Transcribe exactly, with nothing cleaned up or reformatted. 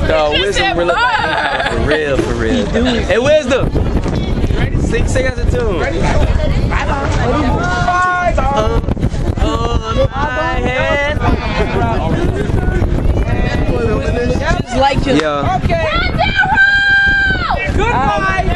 No, wisdom really for real, for real. Hey, wisdom. Sing, sing us a tune. Ready? Uh, on my head. Just like you. Yeah. Okay. Goodbye.